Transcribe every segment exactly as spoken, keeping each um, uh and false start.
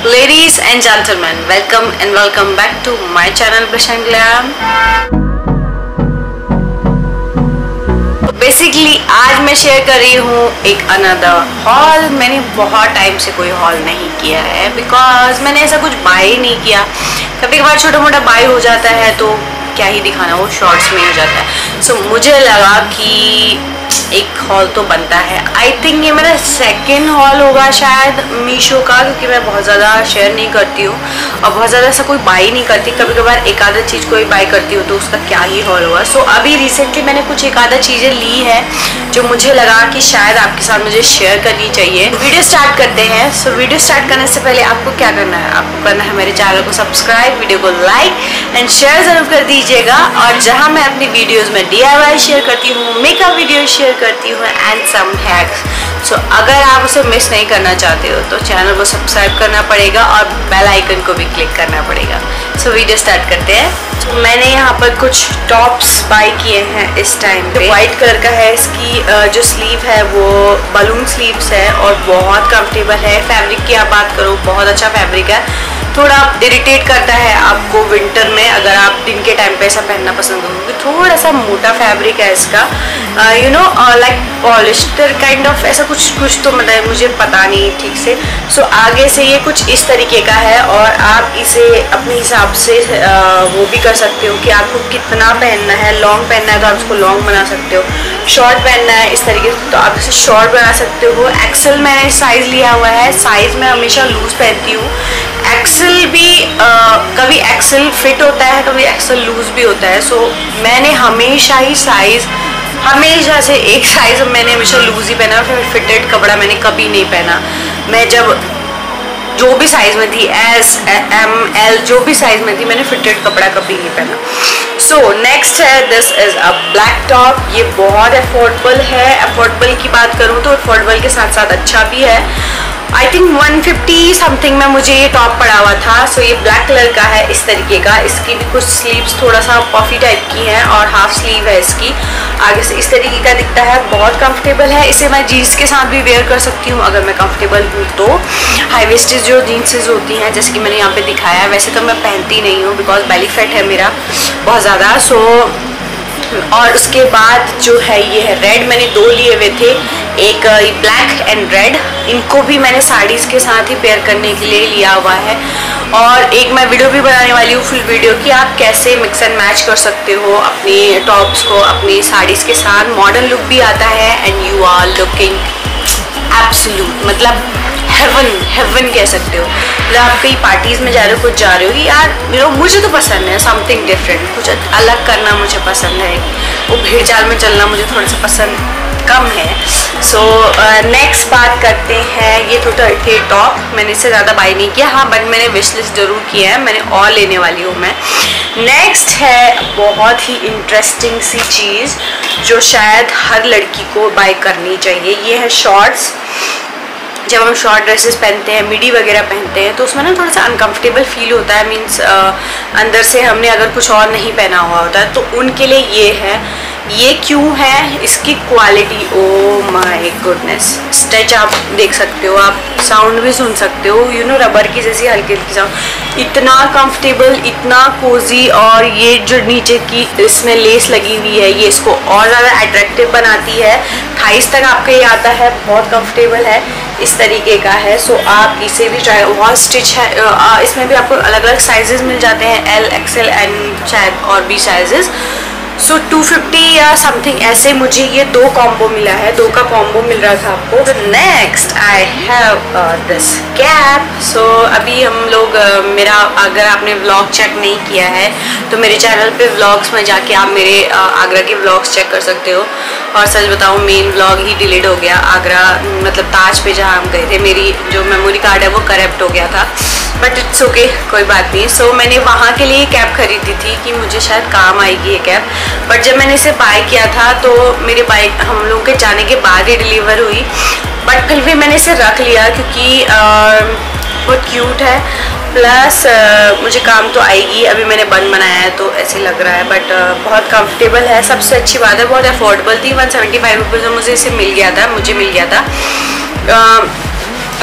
Ladies and gentlemen, welcome and welcome back to my channel Blush and Glam. Basically आज मैं share कर रही हूँ एक अनदर हॉल। मैंने बहुत टाइम से कोई हॉल नहीं किया है बिकॉज मैंने ऐसा कुछ बाय ही नहीं किया। कभी कभार छोटा मोटा बाय हो जाता है तो क्या ही दिखाना, वो शॉर्ट्स में हो जाता है। सो so, मुझे लगा कि एक हॉल तो बनता है। आई थिंक ये मेरा सेकंड हॉल होगा शायद मीशो का, क्योंकि मैं बहुत ज़्यादा शेयर नहीं करती हूँ और बहुत ज़्यादा ऐसा कोई बाई नहीं करती। कभी कभार एक आधा चीज़ कोई बाई करती हूँ तो उसका क्या ही हॉल होगा। सो so, अभी रिसेंटली मैंने कुछ एक आधा चीज़ें ली है जो मुझे लगा कि शायद आपके साथ मुझे शेयर करनी चाहिए। वीडियो स्टार्ट करते हैं। सो so, वीडियो स्टार्ट करने से पहले आपको क्या करना है, आपको करना है मेरे चैनल को सब्सक्राइब, वीडियो को लाइक एंड शेयर ज़रूर कर दीजिएगा। और जहाँ मैं अपनी वीडियोज़ में डी आई वाई शेयर करती हूँ, मेकअप वीडियो शेयर करती हूँ एंड सम हैक्स। सो अगर आप उसे मिस नहीं करना चाहते हो तो चैनल को सब्सक्राइब करना पड़ेगा और बेल आइकन को भी क्लिक करना पड़ेगा। सो so, वीडियो स्टार्ट करते हैं। so, मैंने यहाँ पर कुछ टॉप्स बाय किए हैं इस टाइम पे। वाइट कलर का है, इसकी जो स्लीव है वो बलून स्लीव्स है और बहुत कंफर्टेबल है। फैब्रिक की आप बात करो, बहुत अच्छा फैब्रिक है। थोड़ा इरिटेट करता है आपको विंटर में अगर आप दिन के टाइम पे ऐसा पहनना पसंद करोगे। थोड़ा सा मोटा फैब्रिक है इसका, you know like polyester kind of, ऐसा कुछ कुछ तो मतलब मुझे पता नहीं ठीक से। सो so, आगे से ये कुछ इस तरीके का है और आप इसे अपने हिसाब से uh, वो भी कर सकते हो कि आपको कितना पहनना है। लॉन्ग पहनना है तो आप इसको लॉन्ग बना सकते हो, शॉर्ट पहनना है इस तरीके से तो आप इसे शॉर्ट बना सकते हो। एक्सेल मैंने साइज़ लिया हुआ है। साइज़ मैं हमेशा लूज़ पहनती हूँ। एक्सेल भी आ, कभी एक्सेल फिट होता है, कभी एक्सेल लूज भी होता है। सो so, मैंने हमेशा ही साइज़ हमेशा से एक साइज़ मैंने हमेशा लूज ही पहना, फिर फिटेड कपड़ा मैंने कभी नहीं पहना। मैं जब जो भी साइज़ में थी, एस एम एल जो भी साइज़ में थी, मैंने फिटेड कपड़ा कभी नहीं पहना। सो नेक्स्ट है, this is a black top. ये बहुत अफोर्डेबल है। अफोर्डेबल की बात करूँ तो अफोर्डेबल के साथ साथ अच्छा भी है। I think one fifty something में मुझे ये टॉप पड़ा हुआ था। सो so, ये ब्लैक कलर का है इस तरीके का। इसकी भी कुछ स्लीव्स थोड़ा सा पफी टाइप की हैं और हाफ स्लीव है इसकी। आगे से इस तरीके का दिखता है, बहुत कंफर्टेबल है। इसे मैं जीन्स के साथ भी वेयर कर सकती हूँ अगर मैं कंफर्टेबल हूँ तो। हाई वेस्टेज जो जीन्सेज होती हैं जैसे कि मैंने यहाँ पे दिखाया है, वैसे तो मैं पहनती नहीं हूँ बिकॉज बेली फैट है मेरा बहुत ज़्यादा। सो और उसके बाद जो है ये है रेड, मैंने दो लिए हुए थे, एक ब्लैक एंड रेड। इनको भी मैंने साड़ीज़ के साथ ही पेयर करने के लिए लिया हुआ है। और एक मैं वीडियो भी बनाने वाली हूँ, फुल वीडियो, कि आप कैसे मिक्स एंड मैच कर सकते हो अपनी टॉप्स को अपनी साड़ीज़ के साथ। मॉडर्न लुक भी आता है and you are looking absolute, मतलब हेवन हेवन कह सकते हो। मतलब आप कई पार्टीज़ में जा रहे हो, कुछ जा रहे हो कि यार मेरा मुझे तो पसंद है समथिंग डिफरेंट, कुछ अलग करना मुझे पसंद है। वो भीड़ चाल में चलना मुझे थोड़ा सा पसंद कम है। सो नेक्स्ट बात करते हैं, ये थोड़ा थे टॉप। मैंने इससे ज़्यादा बाई नहीं किया, हाँ बट मैंने विश लिस्ट ज़रूर किया है, मैंने और लेने वाली हूँ मैं। नेक्स्ट है बहुत ही इंटरेस्टिंग सी चीज़ जो शायद हर लड़की को बाई करनी चाहिए। ये है शॉर्ट्स। जब हम शॉर्ट ड्रेसेस पहनते हैं, मिडी वगैरह पहनते हैं तो उसमें ना थोड़ा सा अनकंफर्टेबल फील होता है। मीन्स अंदर से हमने अगर कुछ और नहीं पहना हुआ होता है तो उनके लिए ये है। ये क्यों है, इसकी quality, oh my goodness, stretch आप देख सकते हो, आप साउंड भी सुन सकते हो, यू नो रबर की जैसी हल्की हल्की साउंड। इतना कंफर्टेबल, इतना कोजी। और ये जो नीचे की इसमें लेस लगी हुई है ये इसको और ज़्यादा अट्रैक्टिव बनाती है। थाइस तक आपका ये आता है, बहुत कंफर्टेबल है, इस तरीके का है। सो आप इसे भी ट्राई, बहुत स्टिच है। इसमें भी आपको अलग अलग साइजेस मिल जाते हैं, एल एक्सएल एंड शायद और भी साइजेस। सो टू फिफ्टी या समथिंग ऐसे मुझे ये दो कॉम्बो मिला है, दो का कॉम्बो मिल रहा था आपको। तो next I have this cap. So अभी हम लोग uh, मेरा, अगर आपने व्लॉग चेक नहीं किया है तो मेरे चैनल पे व्लॉग्स में जाके आप मेरे uh, आगरा के व्लॉग्स चेक कर सकते हो। और सच बताऊँ मेन व्लॉग ही डिलीट हो गया। आगरा मतलब ताज पे जहाँ हम गए थे, मेरी जो मेमोरी कार्ड है वो करप्ट हो गया था, बट इट्स ओके, कोई बात नहीं। सो so, मैंने वहाँ के लिए कैब खरीदी थी कि मुझे शायद काम आएगी ये कैब। बट जब मैंने इसे बाय किया था तो मेरे बाइक हम लोग के जाने के बाद ही डिलीवर हुई। बट फिर भी मैंने इसे रख लिया क्योंकि बहुत क्यूट है, प्लस मुझे काम तो आएगी। अभी मैंने बन बनाया है तो ऐसे लग रहा है, बट बहुत कंफर्टेबल है। सबसे अच्छी बात है बहुत अफोर्डेबल थी, वन सेवेंटी फाइव रुपीज़ में मुझे इसे मिल गया था मुझे मिल गया था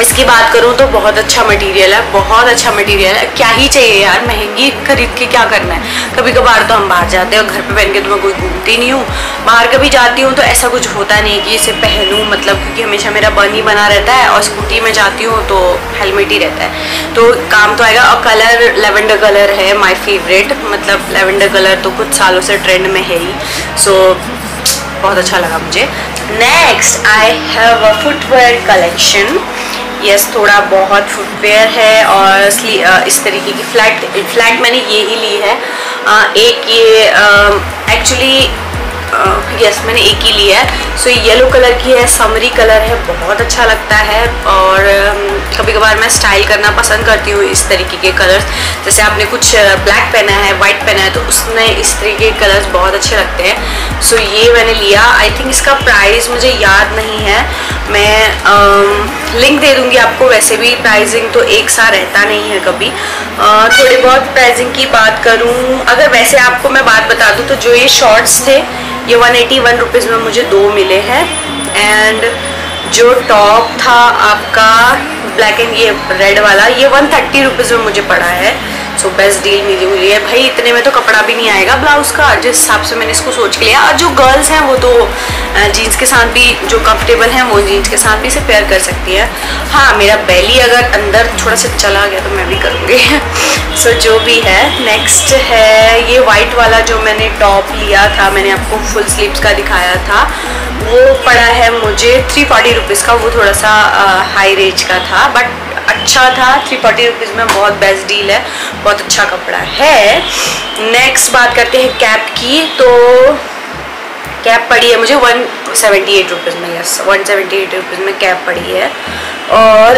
इसकी बात करूँ तो बहुत अच्छा मटेरियल है, बहुत अच्छा मटेरियल है। क्या ही चाहिए यार, महंगी खरीद के क्या करना है। कभी कभार तो हम बाहर जाते हैं और घर पे पहन के तो मैं कोई घूमती नहीं हूँ। बाहर कभी जाती हूँ तो ऐसा कुछ होता नहीं है कि इसे पहनूँ, मतलब क्योंकि हमेशा मेरा बन ही बना रहता है और स्कूटी में जाती हूँ तो हेलमेट ही रहता है, तो काम तो आएगा। और कलर लेवेंडर कलर है माई फेवरेट, मतलब लेवेंडर कलर तो कुछ सालों से ट्रेंड में है ही, सो बहुत अच्छा लगा मुझे। Next I have a footwear collection. Yes, थोड़ा बहुत फुटवेयर है और इस तरीके की फ्लैट फ्लैट मैंने ये ही ली है। एक ये एक्चुअली यस uh, मैंने एक ही लिया है। सो so, ये येलो कलर की है, समरी कलर है, बहुत अच्छा लगता है। और um, कभी कभार मैं स्टाइल करना पसंद करती हूँ इस तरीके के कलर्स। जैसे आपने कुछ ब्लैक पहना है, वाइट पहना है, तो उसमें इस तरीके के कलर्स बहुत अच्छे लगते हैं। सो so, ये मैंने लिया। आई थिंक इसका प्राइस मुझे याद नहीं है, मैं um, लिंक दे दूँगी आपको। वैसे भी प्राइसिंग तो एक सा रहता नहीं है कभी। uh, थोड़ी बहुत प्राइसिंग की बात करूँ, अगर वैसे आपको मैं बात बता दूँ तो जो ये शॉर्ट्स थे ये वन एटी वन रुपीज़ में मुझे दो मिले हैं। एंड जो टॉप था आपका ब्लैक एंड ये रेड वाला, ये वन थर्टी रुपीज़ में मुझे पड़ा है। सो बेस्ट डील मिली हुई है भाई। इतने में तो कपड़ा भी नहीं आएगा ब्लाउज़ का, जिस हिसाब से मैंने इसको सोच के लिया। और जो गर्ल्स हैं वो तो जीन्स के साथ भी, जो कंफर्टेबल हैं वो जीन्स के साथ भी इसे पेयर कर सकती है। हाँ, मेरा बेली अगर अंदर थोड़ा सा चला गया तो मैं भी करूँगी। सो so, जो भी है। नेक्स्ट है ये वाइट वाला जो मैंने टॉप लिया था, मैंने आपको फुल स्लीव्स का दिखाया था, वो पड़ा है मुझे थ्री फोर्टी रुपीज़ का। वो थोड़ा सा हाई रेंज का था बट अच्छा था। थ्री फोर्टी रुपीज़ में बहुत बेस्ट डील है, बहुत अच्छा कपड़ा है। नेक्स्ट बात करते हैं कैप की। तो कैप पड़ी है मुझे वन सेवेंटी एट रुपीज़ में। Yes, one seventy eight rupees में कैप पड़ी है। और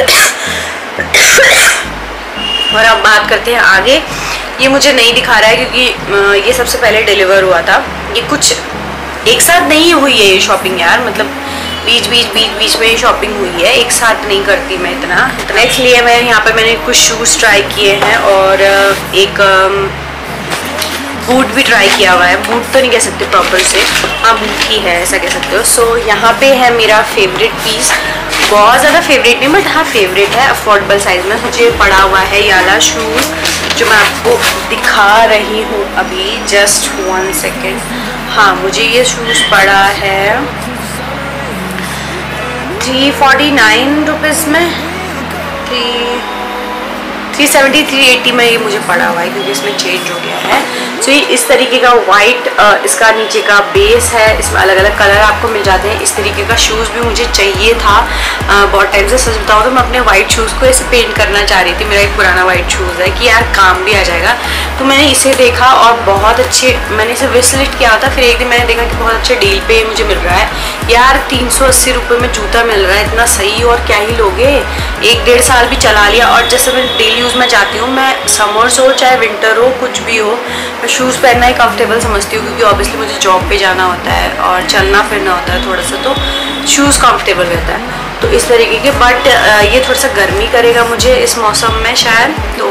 और अब बात करते हैं आगे। ये मुझे नहीं दिखा रहा है क्योंकि ये सबसे पहले डिलीवर हुआ था। ये कुछ एक साथ नहीं हुई है ये शॉपिंग यार, मतलब बीच बीच बीच बीच में शॉपिंग हुई है, एक साथ नहीं करती मैं इतना इतना इसलिए मैं यहाँ पे मैंने कुछ शूज़ ट्राई किए हैं और एक बूट भी ट्राई किया हुआ है। बूट तो नहीं कह सकते प्रॉपर से, हाँ बूट ही है ऐसा कह सकते हो। सो so, यहाँ पे है मेरा फेवरेट पीस, बहुत ज़्यादा फेवरेट नहीं बट हाँ फेवरेट है। अफोर्डेबल साइज़ में मुझे पड़ा हुआ है ये वाला शूज़ जो मैं आपको दिखा रही हूँ अभी। Just one second. हाँ, मुझे ये शूज़ पड़ा है थ्री फोर्टी नाइन रुपीज़ में, three three seventy three eighty में ये मुझे पड़ा हुआ है क्योंकि इसमें चेंज हो गया है। सो ये इस तरीके का वाइट, इसका नीचे का बेस है, इसमें अलग अलग कलर आपको मिल जाते हैं। इस तरीके का शूज़ भी मुझे चाहिए था बहुत टाइम से। सच बताऊँ तो मैं अपने वाइट शूज़ को ऐसे पेंट करना चाह रही थी। मेरा एक पुराना वाइट शूज़ है कि यार काम भी आ जाएगा, तो मैंने इसे देखा और बहुत अच्छे, मैंने इसे विश लिस्ट किया था। फिर एक दिन मैंने देखा कि बहुत अच्छे डील पे मुझे मिल रहा है यार, तीन सौ अस्सी रुपये में जूता मिल रहा है, इतना सही। और क्या ही लोगे, एक डेढ़ साल भी चला लिया। और जैसे मैं डेली यूज़ में जाती हूँ, मैं समर्स हो चाहे विंटर हो कुछ भी हो, मैं शूज़ पहनना ही कंफर्टेबल समझती हूँ क्योंकि ऑब्वियसली मुझे जॉब पे जाना होता है और चलना फिरना होता है थोड़ा सा, तो शूज़ कंफर्टेबल रहता है। तो इस तरीके के, बट ये थोड़ा सा गर्मी करेगा मुझे इस मौसम में शायद, तो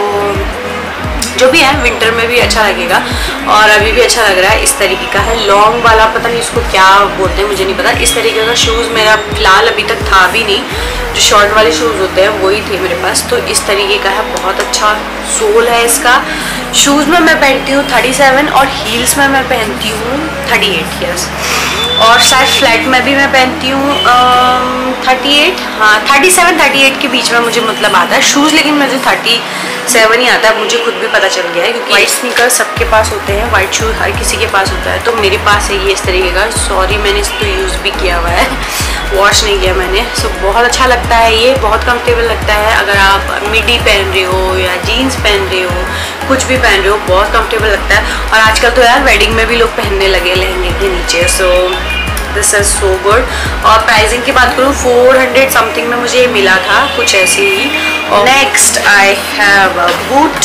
जो भी है विंटर में भी अच्छा लगेगा और अभी भी अच्छा लग रहा है। इस तरीके का है, लॉन्ग वाला, पता नहीं इसको क्या बोलते हैं मुझे नहीं पता। इस तरीके का शूज़ मेरा फ़िलहाल अभी तक था भी नहीं, जो शॉर्ट वाले शूज़ होते हैं वही थे मेरे पास। तो इस तरीके का है, बहुत अच्छा सोल है इसका। शूज़ में मैं पहनती हूँ थर्टी सेवन और हील्स में मैं पहनती हूँ थर्टी एट यस, और शायद फ्लैट में भी मैं पहनती हूँ थर्टी एट, हाँ थर्टी सेवन थर्टी एट के बीच में मुझे मतलब आता है शूज़, लेकिन मुझे थर्टी सेवन ही आता है। मुझे खुद भी पता चल गया है क्योंकि वाइट स्नीकर सबके पास होते हैं, वाइट शूज़ हर किसी के पास होता है, तो मेरे पास है ये इस तरीके का। सॉरी मैंने इसको यूज़ भी किया हुआ है, वॉश नहीं किया मैंने। सो बहुत अच्छा लगता है ये, बहुत कंफर्टेबल लगता है। अगर आप मिडी पहन रहे हो या जीन्स पहन रहे हो, कुछ भी पहन रहे हो, बहुत कंफर्टेबल लगता है। और आजकल तो यार वेडिंग में भी लोग पहनने लगे लहंगे के नीचे। So this is so good. और प्राइसिंग की बात करूँ फोर हंड्रेड समथिंग में मुझे मिला था, कुछ ऐसे ही। और next I have a boot.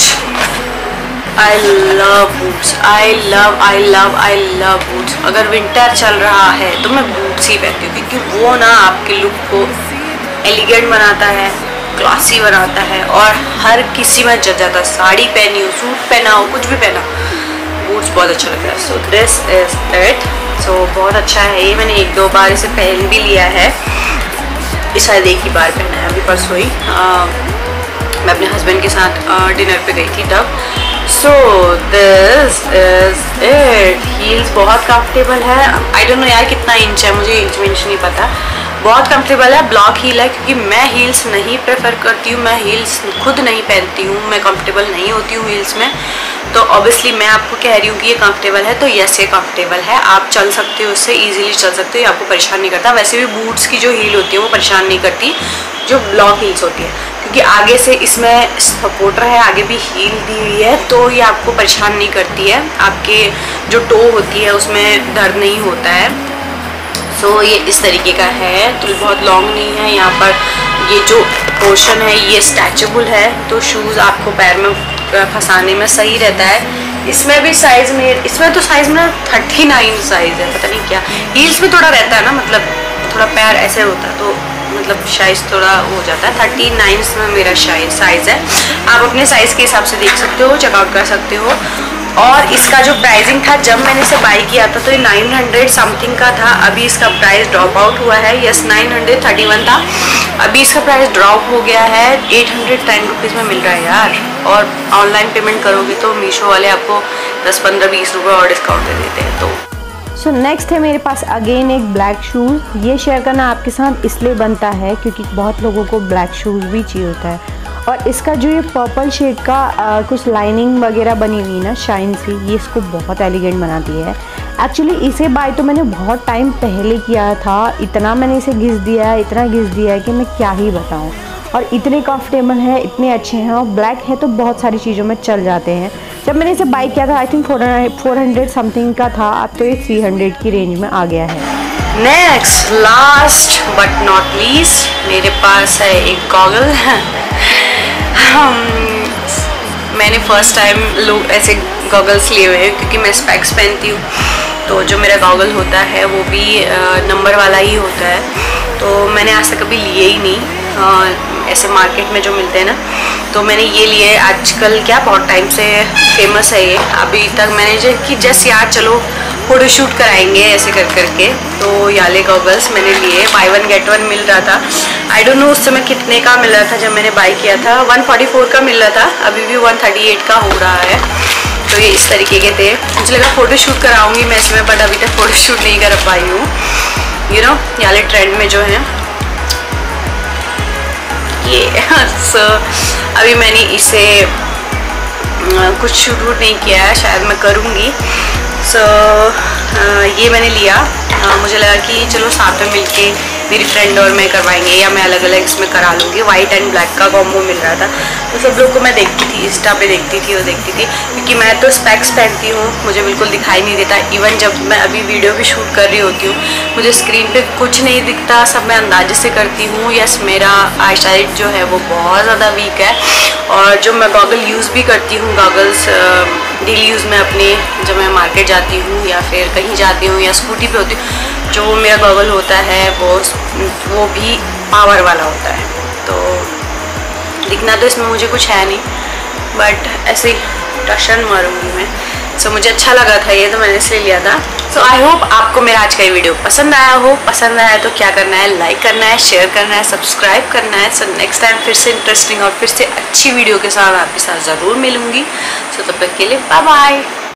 I love boots, I love I love I love boots. अगर विंटर चल रहा है तो मैं बूट्स ही पहनती हूँ क्योंकि वो ना आपके लुक को एलिगेंट बनाता है, क्लासी बनाता है और हर किसी में जच जाता है। साड़ी पहनी हो, सूट पहना हो, कुछ भी पहना हो, बूट्स बहुत अच्छा लगता है। So this is it. So बहुत अच्छा है ये, मैंने एक दो बार इसे पहन भी लिया है, शायद एक ही बार पहना है, अभी परसों ही मैं अपने हस्बैंड के साथ डिनर पे गई थी तब। So this is it. Heels बहुत कंफर्टेबल है। आई डोंट नो यार कितना इंच है, मुझे इंच विंच नहीं पता। बहुत कंफर्टेबल है, ब्लॉक हील है, क्योंकि मैं हील्स नहीं प्रेफर करती हूँ, मैं हील्स खुद नहीं पहनती हूँ, मैं कंफर्टेबल नहीं होती हूँ हील्स में। तो ऑब्वियसली मैं आपको कह रही हूँ कि ये कंफर्टेबल है, तो यस ये कंफर्टेबल है, आप चल सकते हो, उससे इजीली चल सकते हो, ये आपको परेशान नहीं करता। वैसे भी बूट्स की जो हील होती है वो परेशान नहीं करती जो ब्लॉक हील्स होती है, क्योंकि आगे से इसमें सपोर्टर है, आगे भी हील दी हुई है, तो ये आपको परेशान नहीं करती है। आपके जो टो होती है उसमें दर्द नहीं होता है। सो so, ये इस तरीके का है, तो बहुत लॉन्ग नहीं है। यहाँ पर ये जो पोर्शन है ये स्ट्रेचेबल है, तो शूज़ आपको पैर में फंसाने में सही रहता है। इसमें भी साइज़ में, इसमें तो साइज़ में थर्टी नाइन साइज़ है, पता नहीं क्या। हील्स में थोड़ा रहता है ना, मतलब थोड़ा पैर ऐसे होता है, तो मतलब साइज़ थोड़ा हो जाता है। थर्टी नाइन में मेरा साइज़ है। आप अपने साइज़ के हिसाब से देख सकते हो, चेकआउट कर सकते हो। और इसका जो प्राइसिंग था जब मैंने इसे बाई किया था तो ये नाइन हंड्रेड समथिंग का था। अभी इसका प्राइस ड्रॉप आउट हुआ है। Yes nine hundred thirty one था, अभी इसका प्राइस ड्रॉप हो गया है, एट हंड्रेड टेन रुपीज़ में मिल रहा है यार। और ऑनलाइन पेमेंट करोगे तो मीशो वाले आपको दस पंद्रह बीस रुपये और डिस्काउंट दे देते हैं। तो सो नेक्स्ट है मेरे पास अगेन एक ब्लैक शूज़। ये शेयर करना आपके साथ इसलिए बनता है क्योंकि बहुत लोगों को ब्लैक शूज़ भी चाहिए होता है। और इसका जो ये पर्पल शेड का आ, कुछ लाइनिंग वगैरह बनी हुई ना शाइन से, ये इसको बहुत एलिगेंट बनाती है। एक्चुअली इसे बाय तो मैंने बहुत टाइम पहले किया था, इतना मैंने इसे घिस दिया है, इतना घिस दिया है कि मैं क्या ही बताऊँ। और इतने कंफर्टेबल है, इतने अच्छे हैं, और ब्लैक है तो बहुत सारी चीज़ों में चल जाते हैं। जब मैंने इसे बाय किया था I think four hundred something का था, अब तो ये थ्री हंड्रेड की रेंज में आ गया है। Next last but not least मेरे पास है एक गॉगल। मैंने फर्स्ट टाइम लोग ऐसे गॉगल्स लिए हुए हैं, क्योंकि मैं स्पेक्स पहनती हूँ, तो जो मेरा गॉगल होता है वो भी नंबर वाला ही होता है। तो मैंने आज तक कभी लिए ही नहीं, आ, ऐसे मार्केट में जो मिलते हैं ना, तो मैंने ये लिए। आजकल क्या बहुत टाइम से फेमस है ये, अभी तक मैंने जो कि जस्ट यार चलो फोटो शूट कराएंगे ऐसे कर करके, तो याले गॉगल्स मैंने लिए। बाय वन गेट वन मिल रहा था। आई डोंट नो उस समय कितने का मिल रहा था जब मैंने बाय किया था, वन फोर्टी फोर का मिल रहा था, अभी भी वन थर्टी एट का हो रहा है। तो ये इस तरीके के थे। मुझे लगा फ़ोटो शूट कराऊंगी मैं इसमें, बट अभी तक फ़ोटो शूट नहीं कर पाई हूँ। यू नो याले ट्रेंड में जो है ये। सो so, अभी मैंने इसे कुछ शूट वूट नहीं किया है, शायद मैं करूँगी। सो so, ये मैंने लिया। uh, मुझे लगा कि चलो साथ में मिलके मेरी फ्रेंड और मैं करवाएंगे, या मैं अलग अलग इसमें करा लूँगी। वाइट एंड ब्लैक का कॉम्बो मिल रहा था, तो सब लोग को मैं देखती थी, इंस्टा पे देखती थी और देखती थी, क्योंकि मैं तो स्पेक्स पहनती हूँ, मुझे बिल्कुल दिखाई नहीं देता। इवन जब मैं अभी वीडियो भी शूट कर रही होती हूँ, मुझे स्क्रीन पे कुछ नहीं दिखता, सब मैं अंदाजे से करती हूँ। यस मेरा आई साइट जो है वो बहुत ज़्यादा वीक है। और जो मैं गॉगल यूज़ भी करती हूँ, गॉगल्स डेली यूज़ में अपने, जब मैं मार्केट जाती हूँ या फिर कहीं जाती हूँ या स्कूटी पे होती हूँ, जो मेरा गॉगल होता है वो वो भी पावर वाला होता है। तो दिखना तो इसमें मुझे कुछ है नहीं, बट ऐसे ही टशन मारूंगी मैं। सो so, मुझे अच्छा लगा था ये, तो मैंने इसलिए लिया था। सो आई होप आपको मेरा आज का ये वीडियो पसंद आया हो। पसंद आया तो क्या करना है, लाइक करना है, शेयर करना है, सब्सक्राइब करना है। सो नेक्स्ट टाइम फिर से इंटरेस्टिंग और फिर से अच्छी वीडियो के साथ आपके साथ ज़रूर मिलूंगी। सो so, तब तक के लिए बाय बाय।